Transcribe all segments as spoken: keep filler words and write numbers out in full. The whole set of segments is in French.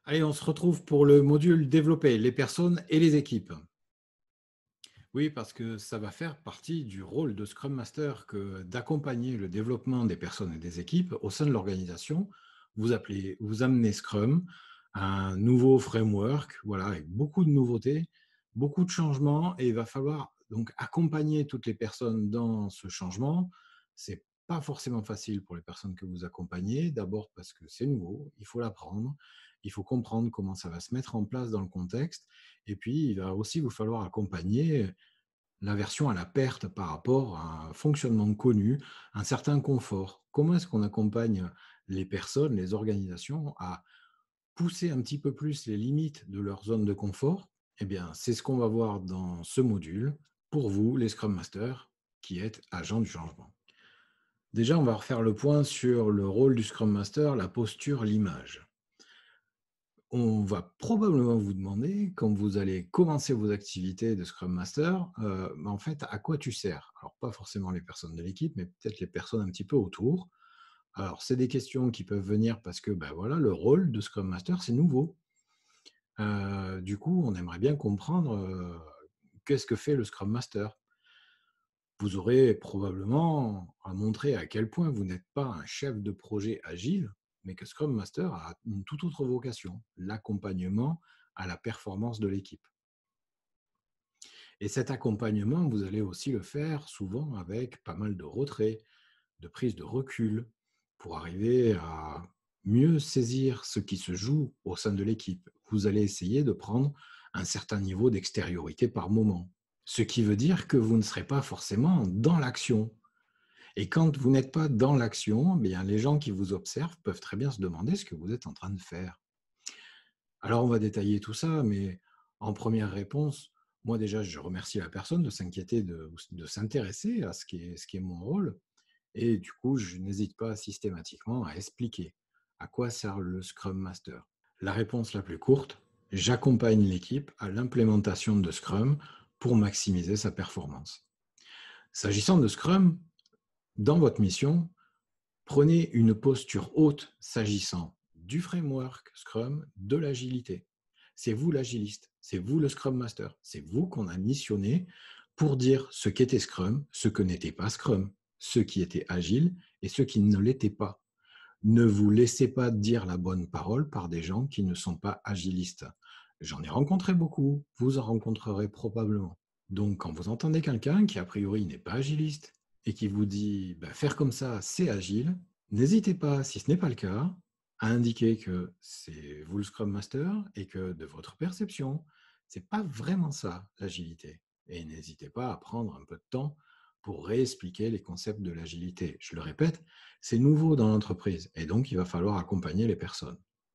Allez, on se retrouve pour le module développer les personnes et les équipes. Oui, parce que ça va faire partie du rôle de Scrum Master que d'accompagner le développement des personnes et des équipes au sein de l'organisation. Vous appelez, vous amenez Scrum, un nouveau framework, voilà, avec beaucoup de nouveautés, beaucoup de changements, et il va falloir donc accompagner toutes les personnes dans ce changement. C'est pas forcément facile pour les personnes que vous accompagnez, d'abord parce que c'est nouveau, il faut l'apprendre, il faut comprendre comment ça va se mettre en place dans le contexte, et puis il va aussi vous falloir accompagner la version à la perte par rapport à un fonctionnement connu, un certain confort. Comment est-ce qu'on accompagne les personnes, les organisations à pousser un petit peu plus les limites de leur zone de confort? Eh bien, c'est ce qu'on va voir dans ce module pour vous, les Scrum Masters, qui êtes agents du changement. Déjà, on va refaire le point sur le rôle du Scrum Master, la posture, l'image. On va probablement vous demander, quand vous allez commencer vos activités de Scrum Master, heu, bah, en fait, à quoi tu sers? Alors pas forcément les personnes de l'équipe, mais peut-être les personnes un petit peu autour. Alors c'est des questions qui peuvent venir parce que, ben, voilà, le rôle de Scrum Master, c'est nouveau. Heu, du coup, on aimerait bien comprendre, heu, qu'est-ce que fait le Scrum Master? Vous aurez probablement à montrer à quel point vous n'êtes pas un chef de projet agile, mais que Scrum Master a une toute autre vocation, l'accompagnement à la performance de l'équipe. Et cet accompagnement, vous allez aussi le faire souvent avec pas mal de retrait, de prise de recul, pour arriver à mieux saisir ce qui se joue au sein de l'équipe. Vous allez essayer de prendre un certain niveau d'extériorité par moment, ce qui veut dire que vous ne serez pas forcément dans l'action. Et quand vous n'êtes pas dans l'action, eh bien, les gens qui vous observent peuvent très bien se demander ce que vous êtes en train de faire. Alors, on va détailler tout ça, mais en première réponse, moi déjà, je remercie la personne de s'inquiéter, de, de s'intéresser à ce qui, est, ce qui est mon rôle. Et du coup, je n'hésite pas systématiquement à expliquer à quoi sert le Scrum Master. La réponse la plus courte, j'accompagne l'équipe à l'implémentation de Scrum pour maximiser sa performance. S'agissant de Scrum, dans votre mission, prenez une posture haute s'agissant du framework Scrum, de l'agilité. C'est vous l'agiliste, c'est vous le Scrum Master, c'est vous qu'on a missionné pour dire ce qu'était Scrum, ce que n'était pas Scrum, ce qui était agile et ce qui ne l'était pas. Ne vous laissez pas dire la bonne parole par des gens qui ne sont pas agilistes. J'en ai rencontré beaucoup, vous en rencontrerez probablement. Donc, quand vous entendez quelqu'un qui, a priori, n'est pas agiliste et qui vous dit bah, faire comme ça, c'est agile, n'hésitez pas, si ce n'est pas le cas, à indiquer que c'est vous le Scrum Master et que, de votre perception, c'est pas vraiment ça, l'agilité. Et n'hésitez pas à prendre un peu de temps pour réexpliquer les concepts de l'agilité. Je le répète, c'est nouveau dans l'entreprise et donc il va falloir accompagner les personnes.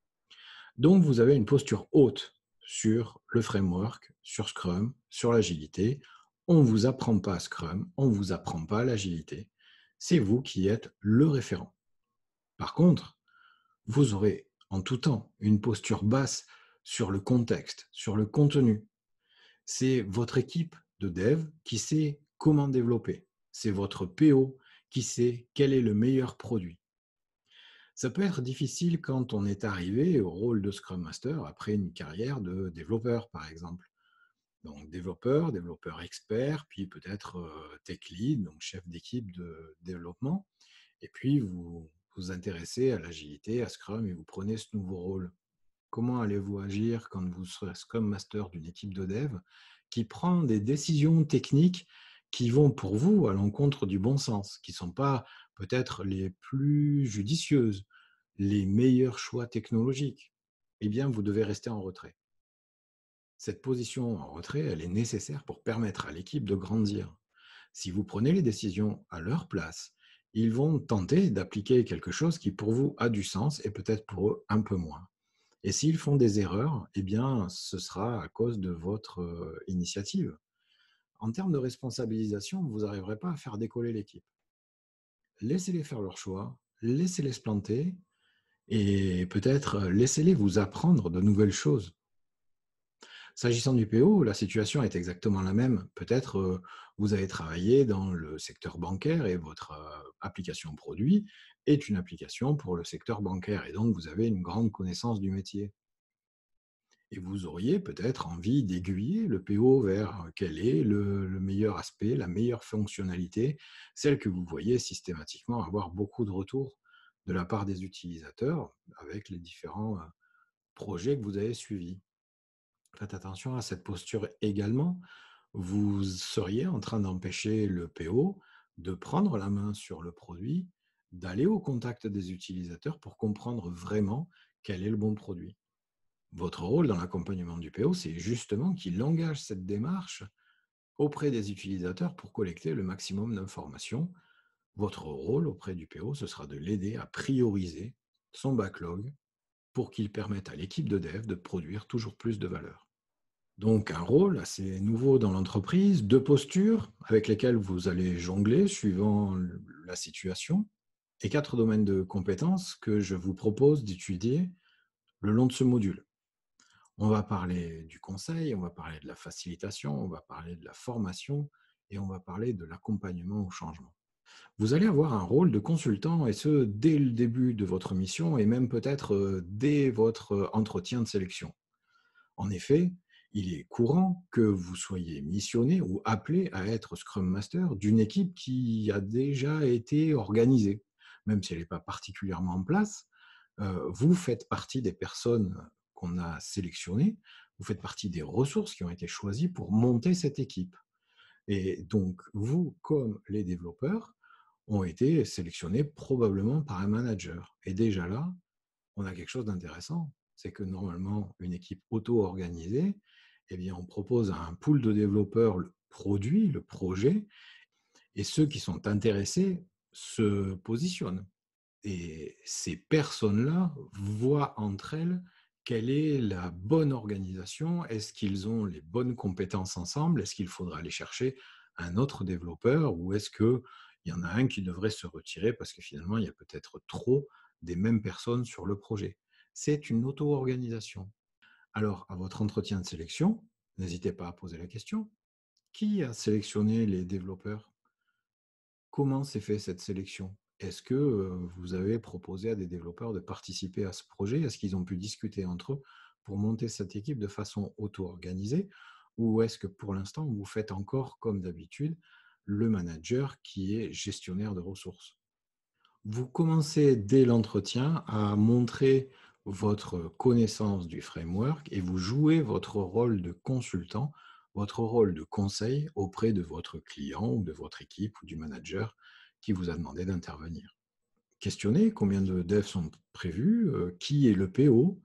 Donc, vous avez une posture haute sur le framework, sur Scrum, sur l'agilité. On ne vous apprend pas Scrum, on ne vous apprend pas l'agilité. C'est vous qui êtes le référent. Par contre, vous aurez en tout temps une posture basse sur le contexte, sur le contenu. C'est votre équipe de dev qui sait comment développer. C'est votre P O qui sait quel est le meilleur produit. Ça peut être difficile quand on est arrivé au rôle de Scrum Master après une carrière de développeur, par exemple. Donc développeur, développeur expert, puis peut-être euh, tech lead, donc chef d'équipe de développement. Et puis vous vous intéressez à l'agilité, à Scrum, et vous prenez ce nouveau rôle. Comment allez-vous agir quand vous serez Scrum Master d'une équipe de dev qui prend des décisions techniques qui vont pour vous à l'encontre du bon sens, qui ne sont pas peut-être les plus judicieuses, les meilleurs choix technologiques? Eh bien, vous devez rester en retrait. Cette position en retrait, elle est nécessaire pour permettre à l'équipe de grandir. Si vous prenez les décisions à leur place, ils vont tenter d'appliquer quelque chose qui pour vous a du sens et peut-être pour eux un peu moins. Et s'ils font des erreurs, eh bien, ce sera à cause de votre euh, initiative. En termes de responsabilisation, vous n'arriverez pas à faire décoller l'équipe. Laissez-les faire leur choix, laissez-les se planter et peut-être euh, laissez-les vous apprendre de nouvelles choses. S'agissant du P O, la situation est exactement la même. Peut-être euh, vous avez travaillé dans le secteur bancaire et votre euh, application produit est une application pour le secteur bancaire et donc vous avez une grande connaissance du métier. Et vous auriez peut-être envie d'aiguiller le P O vers quel est le, le meilleur aspect, la meilleure fonctionnalité, celle que vous voyez systématiquement avoir beaucoup de retours de la part des utilisateurs avec les différents euh, projets que vous avez suivis. Faites attention à cette posture également. Vous seriez en train d'empêcher le P O de prendre la main sur le produit, d'aller au contact des utilisateurs pour comprendre vraiment quel est le bon produit. Votre rôle dans l'accompagnement du P O, c'est justement qu'il engage cette démarche auprès des utilisateurs pour collecter le maximum d'informations. Votre rôle auprès du P O, ce sera de l'aider à prioriser son backlog pour qu'il permette à l'équipe de dev de produire toujours plus de valeur. Donc un rôle assez nouveau dans l'entreprise, deux postures avec lesquelles vous allez jongler suivant la situation, et quatre domaines de compétences que je vous propose d'étudier le long de ce module. On va parler du conseil, on va parler de la facilitation, on va parler de la formation et on va parler de l'accompagnement au changement. Vous allez avoir un rôle de consultant et ce, dès le début de votre mission et même peut-être euh, dès votre entretien de sélection. En effet, il est courant que vous soyez missionné ou appelé à être Scrum Master d'une équipe qui a déjà été organisée. Même si elle n'est pas particulièrement en place, euh, vous faites partie des personnes qu'on a sélectionnées, vous faites partie des ressources qui ont été choisies pour monter cette équipe. Et donc, vous, comme les développeurs, ont été sélectionnés probablement par un manager. Et déjà là, on a quelque chose d'intéressant, c'est que normalement, une équipe auto-organisée, eh bien, on propose à un pool de développeurs le produit, le projet, et ceux qui sont intéressés se positionnent. Et ces personnes-là voient entre elles quelle est la bonne organisation, est-ce qu'ils ont les bonnes compétences ensemble, est-ce qu'il faudra aller chercher un autre développeur ou est-ce qu'il y en a un qui devrait se retirer parce que finalement, il y a peut-être trop des mêmes personnes sur le projet. C'est une auto-organisation. Alors, à votre entretien de sélection, n'hésitez pas à poser la question. Qui a sélectionné les développeurs? Comment s'est fait cette sélection? Est-ce que euh, vous avez proposé à des développeurs de participer à ce projet? Est-ce qu'ils ont pu discuter entre eux pour monter cette équipe de façon auto-organisée? Ou est-ce que pour l'instant, vous faites encore, comme d'habitude, le manager qui est gestionnaire de ressources? Vous commencez dès l'entretien à montrer votre connaissance du framework et vous jouez votre rôle de consultant, votre rôle de conseil auprès de votre client ou de votre équipe ou du manager qui vous a demandé d'intervenir. Questionnez combien de devs sont prévus, euh, qui est le P O.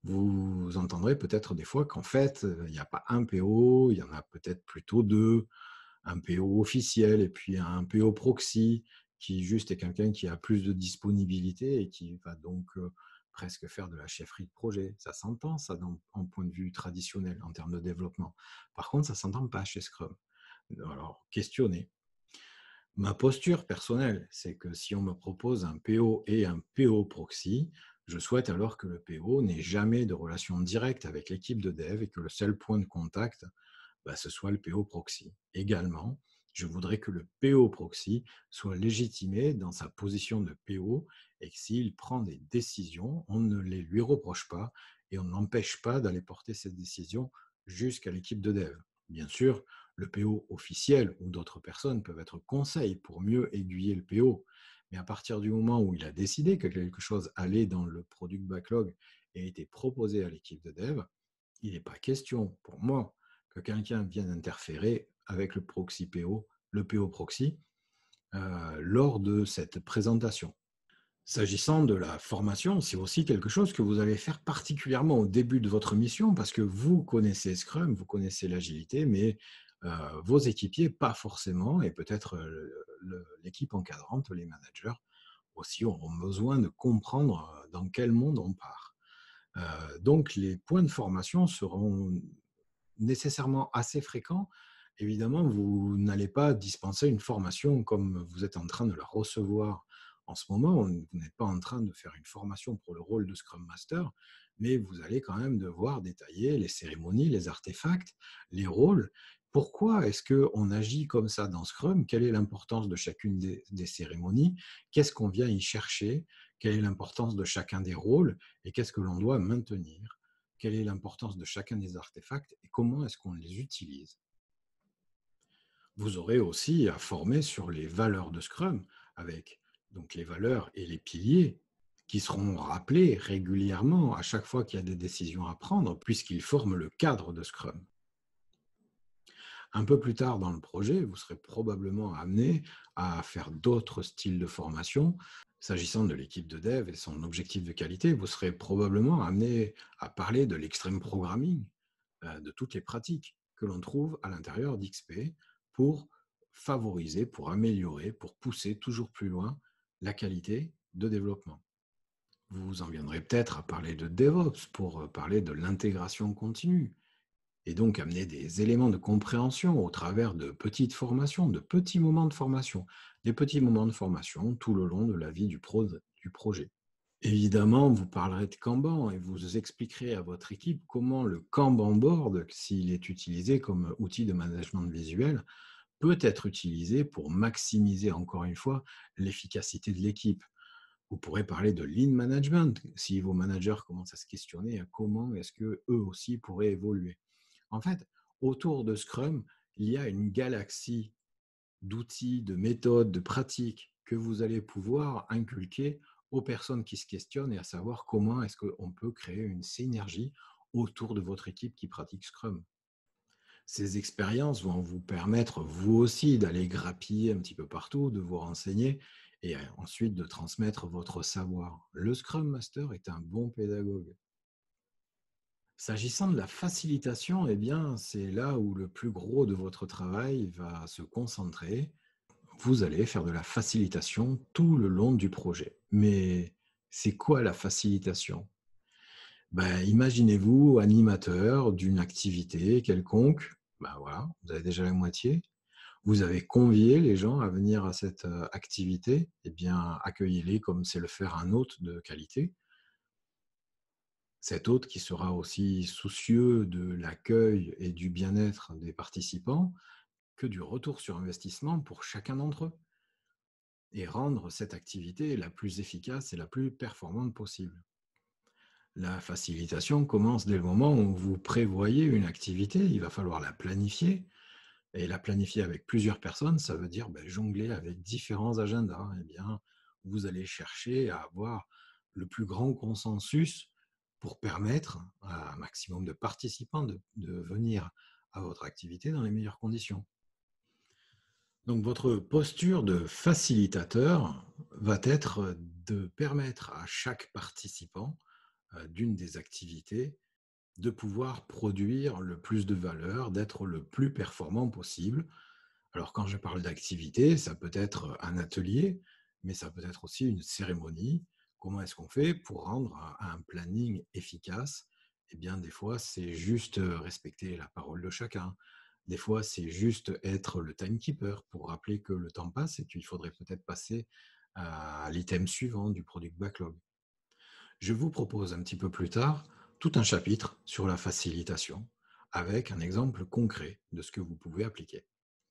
Vous entendrez peut-être des fois qu'en fait, euh, il n'y a pas un P O, il y en a peut-être plutôt deux, un P O officiel et puis un P O proxy qui juste est quelqu'un qui a plus de disponibilité et qui va donc euh, presque faire de la chefferie de projet. Ça s'entend, ça, dans, en point de vue traditionnel en termes de développement. Par contre, ça ne s'entend pas chez Scrum. Alors, questionnez. Ma posture personnelle, c'est que si on me propose un P O et un P O proxy, je souhaite alors que le P O n'ait jamais de relation directe avec l'équipe de dev et que le seul point de contact bah, ce soit le P O proxy. Également, je voudrais que le P O proxy soit légitimé dans sa position de P O et que s'il prend des décisions, on ne les lui reproche pas et on n'empêche pas d'aller porter cette décision jusqu'à l'équipe de dev. Bien sûr, le P O officiel ou d'autres personnes peuvent être conseils pour mieux aiguiller le P O. Mais à partir du moment où il a décidé que quelque chose allait dans le product backlog et a été proposé à l'équipe de dev, il n'est pas question pour moi que quelqu'un vienne interférer avec le proxy P O, le P O proxy, euh, lors de cette présentation. S'agissant de la formation, c'est aussi quelque chose que vous allez faire particulièrement au début de votre mission parce que vous connaissez Scrum, vous connaissez l'agilité, mais euh, vos équipiers, pas forcément, et peut-être euh, l'équipe encadrante, les managers aussi auront besoin de comprendre dans quel monde on part. Euh, donc, les points de formation seront nécessairement assez fréquents. Évidemment, vous n'allez pas dispenser une formation comme vous êtes en train de la recevoir en ce moment. Vous n'êtes pas en train de faire une formation pour le rôle de Scrum Master, mais vous allez quand même devoir détailler les cérémonies, les artefacts, les rôles. Pourquoi est-ce qu'on agit comme ça dans Scrum? Quelle est l'importance de chacune des, des cérémonies? Qu'est-ce qu'on vient y chercher? Quelle est l'importance de chacun des rôles? Et qu'est-ce que l'on doit maintenir? quelle est l'importance de chacun des artefacts et comment est-ce qu'on les utilise. Vous aurez aussi à former sur les valeurs de Scrum, avec donc les valeurs et les piliers qui seront rappelés régulièrement à chaque fois qu'il y a des décisions à prendre, puisqu'ils forment le cadre de Scrum. Un peu plus tard dans le projet, vous serez probablement amené à faire d'autres styles de formation. S'agissant de l'équipe de dev et son objectif de qualité, vous serez probablement amené à parler de l'extreme programming, euh, de toutes les pratiques que l'on trouve à l'intérieur d'X P pour favoriser, pour améliorer, pour pousser toujours plus loin la qualité de développement. Vous en viendrez peut-être à parler de DevOps pour parler de l'intégration continue, et donc amener des éléments de compréhension au travers de petites formations, de petits moments de formation, des petits moments de formation tout le long de la vie du, pro, du projet. Évidemment, vous parlerez de Kanban et vous expliquerez à votre équipe comment le Kanban board, s'il est utilisé comme outil de management visuel, peut être utilisé pour maximiser encore une fois l'efficacité de l'équipe. Vous pourrez parler de lean management si vos managers commencent à se questionner à comment est-ce qu'eux aussi pourraient évoluer. En fait, autour de Scrum, il y a une galaxie d'outils, de méthodes, de pratiques que vous allez pouvoir inculquer aux personnes qui se questionnent et à savoir comment est-ce qu'on peut créer une synergie autour de votre équipe qui pratique Scrum. Ces expériences vont vous permettre, vous aussi, d'aller grappiller un petit peu partout, de vous renseigner et ensuite de transmettre votre savoir. Le Scrum Master est un bon pédagogue. S'agissant de la facilitation, eh bien, c'est là où le plus gros de votre travail va se concentrer. Vous allez faire de la facilitation tout le long du projet. Mais c'est quoi la facilitation? Ben, imaginez-vous animateur d'une activité quelconque. Ben voilà, vous avez déjà la moitié. Vous avez convié les gens à venir à cette euh, activité. Eh bien, accueillez-les comme c'est le faire un hôte de qualité. Cet hôte qui sera aussi soucieux de l'accueil et du bien-être des participants que du retour sur investissement pour chacun d'entre eux et rendre cette activité la plus efficace et la plus performante possible. La facilitation commence dès le moment où vous prévoyez une activité, il va falloir la planifier. Et la planifier avec plusieurs personnes, ça veut dire ben, jongler avec différents agendas. Eh bien, vous allez chercher à avoir le plus grand consensus pour permettre à un maximum de participants de, de venir à votre activité dans les meilleures conditions. Donc, votre posture de facilitateur va être de permettre à chaque participant euh, d'une des activités de pouvoir produire le plus de valeur, d'être le plus performant possible. Alors, quand je parle d'activité, ça peut être un atelier, mais ça peut être aussi une cérémonie. Comment est-ce qu'on fait pour rendre un planning efficace? Eh bien, des fois, c'est juste respecter la parole de chacun. Des fois, c'est juste être le timekeeper pour rappeler que le temps passe et qu'il faudrait peut-être passer à l'item suivant du product backlog. Je vous propose un petit peu plus tard tout un chapitre sur la facilitation avec un exemple concret de ce que vous pouvez appliquer.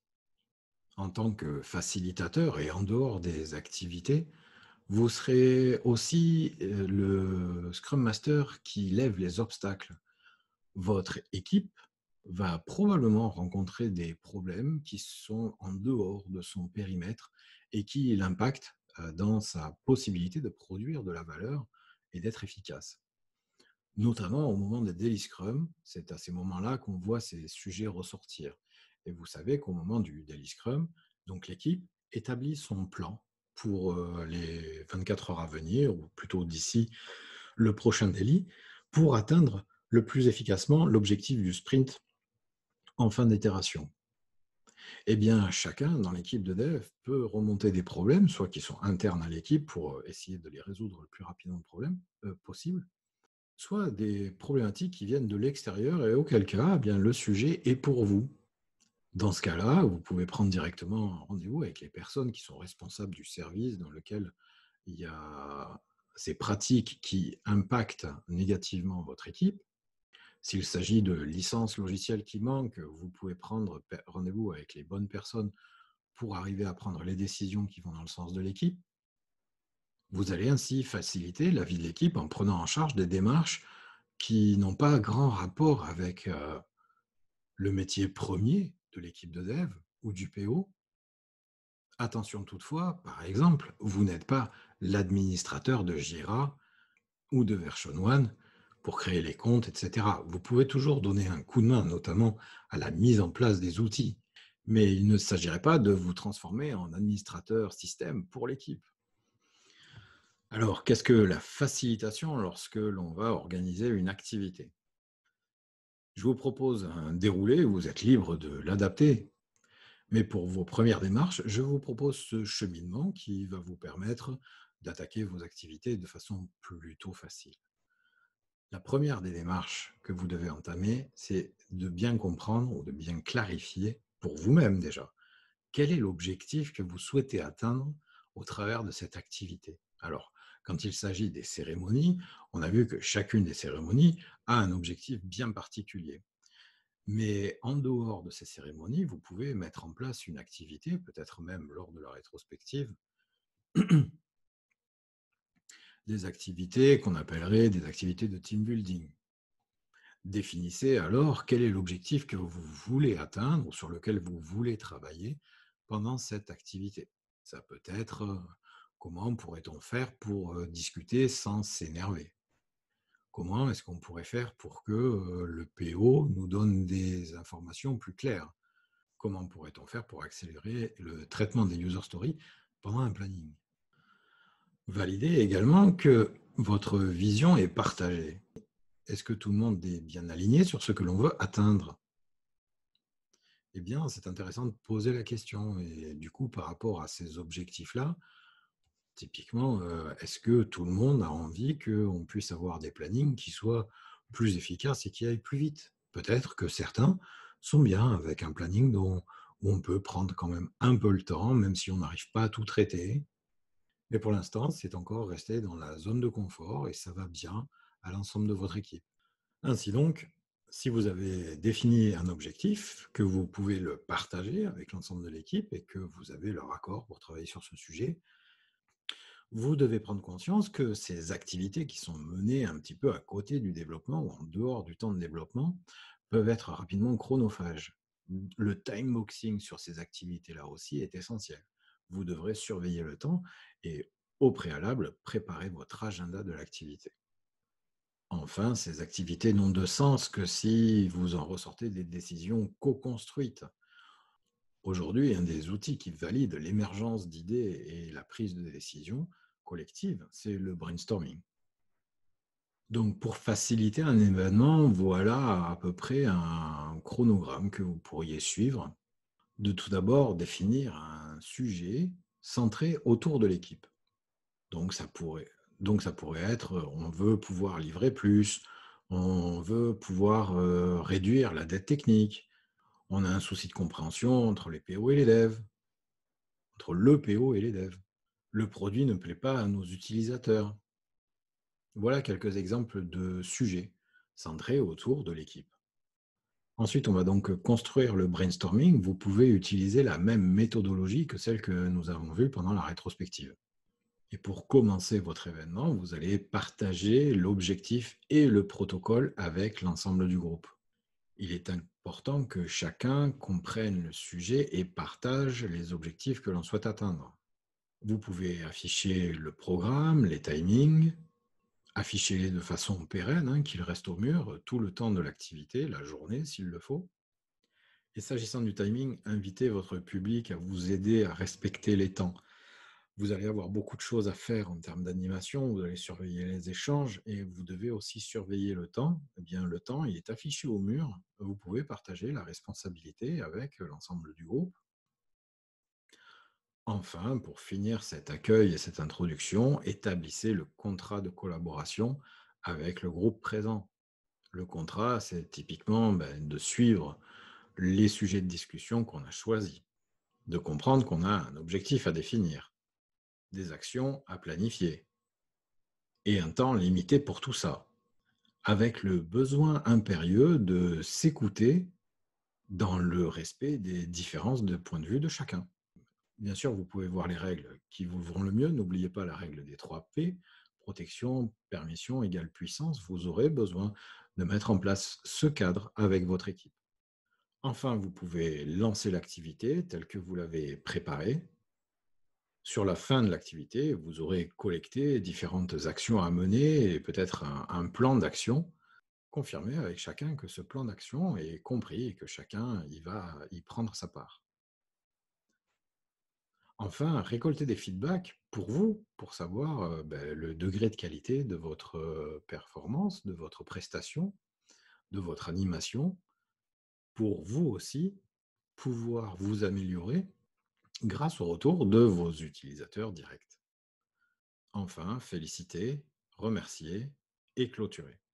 En tant que facilitateur et en dehors des activités, vous serez aussi euh, le Scrum Master qui lève les obstacles. Votre équipe va probablement rencontrer des problèmes qui sont en dehors de son périmètre et qui l'impactent euh, dans sa possibilité de produire de la valeur et d'être efficace. Notamment au moment des Daily Scrum, c'est à ces moments-là qu'on voit ces sujets ressortir. Et vous savez qu'au moment du Daily Scrum, donc l'équipe établit son plan pour euh, les vingt-quatre heures à venir, ou plutôt d'ici le prochain daily, pour atteindre le plus efficacement l'objectif du sprint en fin d'itération. Eh bien, chacun dans l'équipe de dev peut remonter des problèmes, soit qui sont internes à l'équipe pour essayer de les résoudre le plus rapidement problème, euh, possible, soit des problématiques qui viennent de l'extérieur et auquel cas, eh bien, le sujet est pour vous. Dans ce cas-là, vous pouvez prendre directement rendez-vous avec les personnes qui sont responsables du service dans lequel il y a ces pratiques qui impactent négativement votre équipe. S'il s'agit de licences logicielles qui manquent, vous pouvez prendre rendez-vous avec les bonnes personnes pour arriver à prendre les décisions qui vont dans le sens de l'équipe. Vous allez ainsi faciliter la vie de l'équipe en prenant en charge des démarches qui n'ont pas grand rapport avec euh, le métier premier de l'équipe de dev ou du P O. Attention toutefois, par exemple, vous n'êtes pas l'administrateur de Jira ou de Version One pour créer les comptes, et cetera. Vous pouvez toujours donner un coup de main, notamment à la mise en place des outils. Mais il ne s'agirait pas de vous transformer en administrateur système pour l'équipe. Alors, qu'est-ce que la facilitation lorsque l'on va organiser une activité? Je vous propose un déroulé, vous êtes libre de l'adapter. Mais pour vos premières démarches, je vous propose ce cheminement qui va vous permettre d'attaquer vos activités de façon plutôt facile. La première des démarches que vous devez entamer, c'est de bien comprendre ou de bien clarifier pour vous-même déjà, quel est l'objectif que vous souhaitez atteindre au travers de cette activité. Alors, quand il s'agit des cérémonies, on a vu que chacune des cérémonies a un objectif bien particulier. Mais en dehors de ces cérémonies, vous pouvez mettre en place une activité, peut-être même lors de la rétrospective, des activités qu'on appellerait des activités de team building. Définissez alors quel est l'objectif que vous voulez atteindre ou sur lequel vous voulez travailler pendant cette activité. Ça peut être euh, comment pourrait-on faire pour euh, discuter sans s'énerver? Comment est-ce qu'on pourrait faire pour que euh, le P O nous donne des informations plus claires? Comment pourrait-on faire pour accélérer le traitement des user stories pendant un planning? Validez également que votre vision est partagée. Est-ce que tout le monde est bien aligné sur ce que l'on veut atteindre? Eh bien, c'est intéressant de poser la question. Et du coup, par rapport à ces objectifs-là, typiquement, euh, est-ce que tout le monde a envie qu'on puisse avoir des plannings qui soient plus efficaces et qui aillent plus vite? Peut-être que certains sont bien avec un planning dont, où on peut prendre quand même un peu le temps, même si on n'arrive pas à tout traiter. Mais pour l'instant, c'est encore resté dans la zone de confort et ça va bien à l'ensemble de votre équipe. Ainsi donc, si vous avez défini un objectif, que vous pouvez le partager avec l'ensemble de l'équipe et que vous avez leur accord pour travailler sur ce sujet, vous devez prendre conscience que ces activités qui sont menées un petit peu à côté du développement ou en dehors du temps de développement peuvent être rapidement chronophages. Le time boxing sur ces activités-là aussi est essentiel. Vous devrez surveiller le temps et au préalable, préparer votre agenda de l'activité. Enfin, ces activités n'ont de sens que si vous en ressortez des décisions co-construites. Aujourd'hui, un des outils qui valide l'émergence d'idées et la prise de décision collective, c'est le brainstorming. Donc, pour faciliter un événement, voilà à peu près un chronogramme que vous pourriez suivre. De tout d'abord définir un sujet centré autour de l'équipe. Donc ça pourrait, donc ça pourrait être, on veut pouvoir livrer plus, on veut pouvoir euh, réduire la dette technique, on a un souci de compréhension entre les P O et les devs, entre le P O et les devs. Le produit ne plaît pas à nos utilisateurs. Voilà quelques exemples de sujets centrés autour de l'équipe. Ensuite, on va donc construire le brainstorming. Vous pouvez utiliser la même méthodologie que celle que nous avons vue pendant la rétrospective. Et pour commencer votre événement, vous allez partager l'objectif et le protocole avec l'ensemble du groupe. Il est important que chacun comprenne le sujet et partage les objectifs que l'on souhaite atteindre. Vous pouvez afficher le programme, les timings, afficher-les de façon pérenne, hein, qu'ils restent au mur tout le temps de l'activité, la journée s'il le faut. Et s'agissant du timing, invitez votre public à vous aider à respecter les temps. Vous allez avoir beaucoup de choses à faire en termes d'animation, vous allez surveiller les échanges et vous devez aussi surveiller le temps. Eh bien, le temps, il est affiché au mur. Vous pouvez partager la responsabilité avec l'ensemble du groupe. Enfin, pour finir cet accueil et cette introduction, établissez le contrat de collaboration avec le groupe présent. Le contrat, c'est typiquement ben, de suivre les sujets de discussion qu'on a choisis, de comprendre qu'on a un objectif à définir, des actions à planifier et un temps limité pour tout ça, avec le besoin impérieux de s'écouter dans le respect des différences de point de vue de chacun. Bien sûr, vous pouvez voir les règles qui vous vont le mieux. N'oubliez pas la règle des trois P, protection, permission égale puissance, vous aurez besoin de mettre en place ce cadre avec votre équipe. Enfin, vous pouvez lancer l'activité telle que vous l'avez préparée. Sur la fin de l'activité, vous aurez collecté différentes actions à mener et peut-être un, un plan d'action. Confirmer avec chacun que ce plan d'action est compris et que chacun y va y prendre sa part. Enfin, récolter des feedbacks pour vous, pour savoir euh, ben, le degré de qualité de votre euh, performance, de votre prestation, de votre animation, pour vous aussi pouvoir vous améliorer grâce au retour de vos utilisateurs directs. Enfin, féliciter, remercier et clôturer.